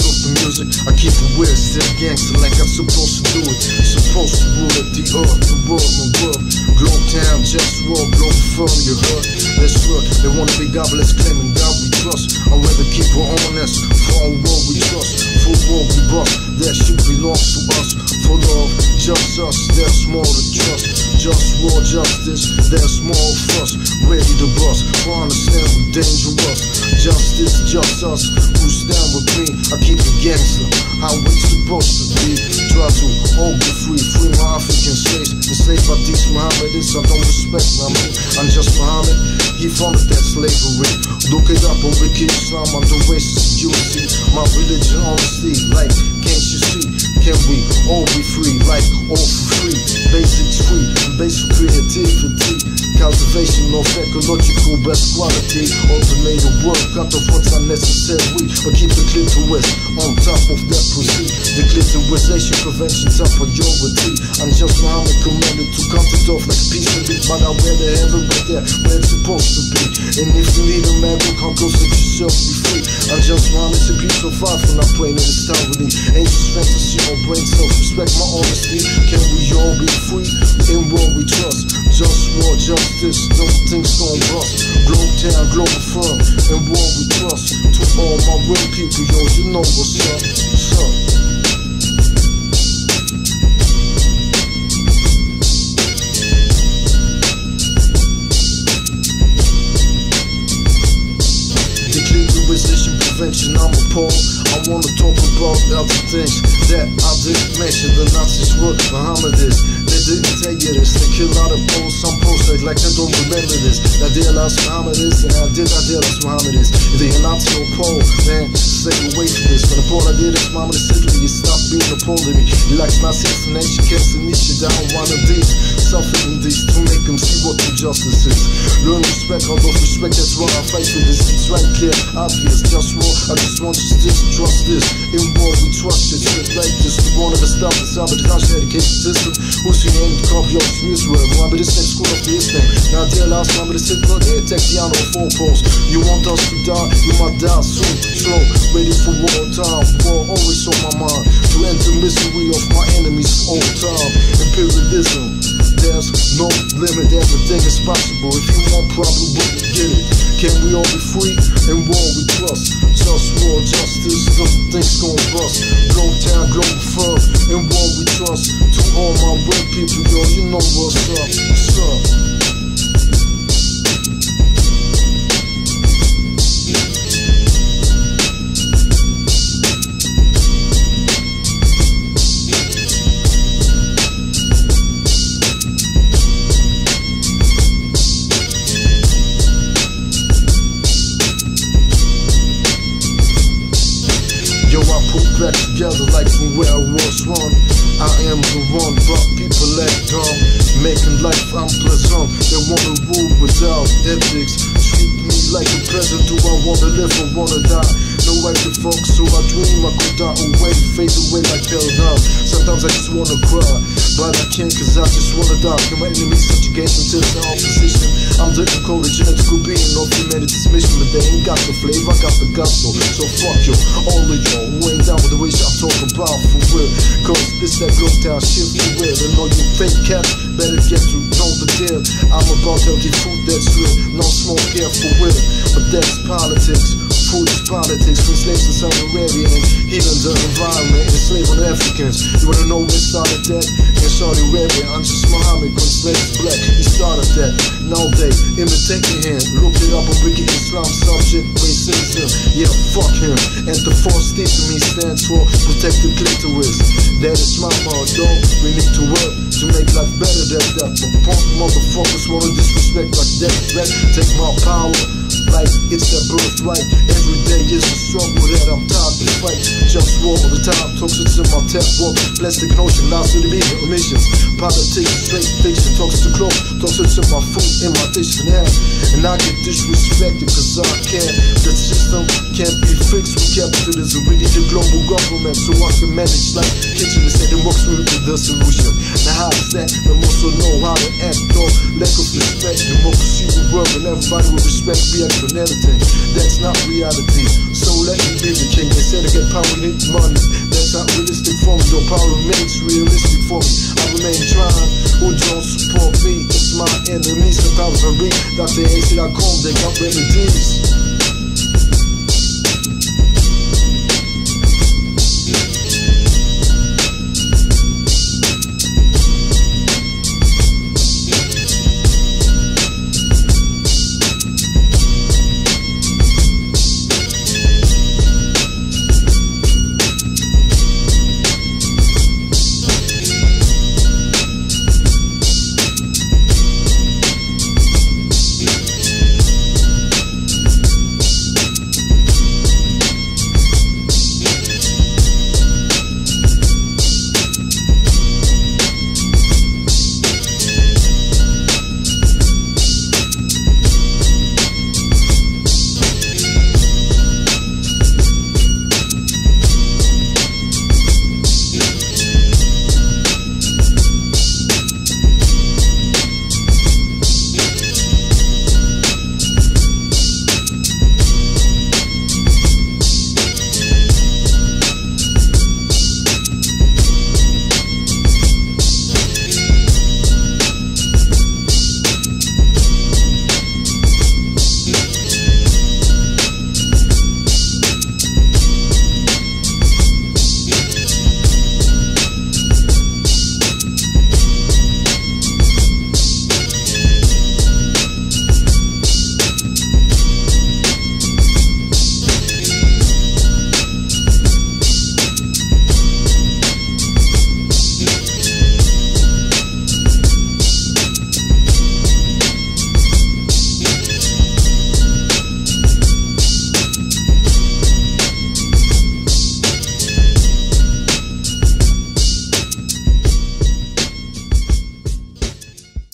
cook the music, I keep it weird, still gangster like I'm supposed to do it. Supposed to rule at the earth, the world, my world. Globe town, just raw, globe firm, you heard? Let's work, they wanna be godless, claiming God we trust. I'd rather keep her honest, for our world we trust. For world we bust, that shit belongs to us. For love, just us, there's more to trust. Just war, justice, there's more fuss. Ready to bust, for understand we dangerous. Justice, just us, who stand with me. I keep it gangster, how we supposed to be. Try to all be free, free my African slaves. Enslaved by these Mohammedists, I don't respect Muhammad. I'm just Muhammad, he founded that slavery. Look it up on Wiki Islam, I'm the racist security. My religion, honesty, like, can't you see? Can we all be free, like, all for free? Basics free, basic creativity. Cultivation of ecological best quality. Automated work, cut off what's unnecessary. But keep the clitoris on top of that pussy. The clitorisation prevention top priority. I'm just Muhammad commanded to cut it off like a piece of meat. But I wear the heaven right there where it's supposed to be. And if you need a man, look how close let yourself be free. I'm just Muhammad, a piece of fire from not playing in this town with me. Ancient fantasy, no brain cells, respect my honesty. Can we all be free in what we trust? Just war, justice, don't things gon' rust. Globe town, global firm, and war we trust. To all my real people, yo, you know what's up, what's up. Declinisation prevention, I'm appalled. I wanna talk about other things that I didn't mention. The Nazis were Mohammedists. They didn't tell you this. They kill out of Poles, some Poles like they don't remember this. That they lost Mohammedists, and I did not deal with Mohammedists. If they are Nazi or Pole, man, stay away from this. When the Pole I did is Mohammedist Italy, you stop being a Pole to me. He likes Nazi explanation, can't Nietzsche down one of these. Suffering these to make them see what the justice is. Learn respect, although respect, that's why I fight for this. It's right clear, obvious, just war. I just want you to trust this. In war we trust it, shit like this. We won't ever stop the sabotage education system. Who's your name? Copy of Israel. Mohammedist next school of the Islam. Now dear last Mohammedist Hitler, they attack the honor of four poles. You want us to die, you might die soon. Slow, ready for war time. War always on my mind. To end the misery of my enemies for all time. Imperialism, there's no limit, everything is possible. If you want problem, we can get it. Can we all be free? In war we trust. Just war, justice, nothing's gon' bust. Globe town, global firm, in war we trust. To all my real people, yo, you know what's up, what's up. Back together like from where I was wrong. I am the one, but people act dumb, making life unpleasant. They wanna rule without ethics. Treat me like a peasant. Do I wanna live or wanna die? No right to fuck, so I dream I could die away, fade away like hell down. Sometimes I just wanna cry, but I can't cause I just wanna die. Can my enemies subjugation to the opposition? I'm the encoded genetical being of humanity's mission, but they ain't got the flavor, I got the gospel. So fuck you, all of y'all who ain't down with the way I'm talking about for real. Cause this that globe town shit for real. And all you fake cats better get to know the deal. I'm about healthy food that's real, no smoke here for real. But that's politics, food is politics. Free slaves in Saudi Arabia and healing the environment, enslaving Africans. You wanna know when started that? In Saudi Arabia, I'm just Muhammad, when slaves black, he started that. Now they imitating him, look it up on Wiki Islam, subject racism. Yeah, fuck him. And the false thing to me stands for protect the clitoris. That is my motto. We need to work to make life better than that. But punk motherfuckers wanna disrespect like that. Take my power like it's their birthright. Every day is a struggle that I'm tired to fight. Just war all the time, toxins in my tap walk. Plastic notion, lies to the media, emissions. Politics, straight fiction, talks to clothes. Toxins in my food, in my dish and air. And I get disrespected cause I can't. The system can't be fixed with capitalism. We need a global government so I can manage like kitchen and say the works will be the solution. Now how is that? They must know how to act though. Lack of respect, democracy will work and everybody will respect react on everything. That's not reality. So let me be the king. They said to get power, you need money. That's not realistic for me, though power remains realistic for me. I remain trying, who don't support me? It's my enemies, the power for me. Dr. A said I called, they got remedies.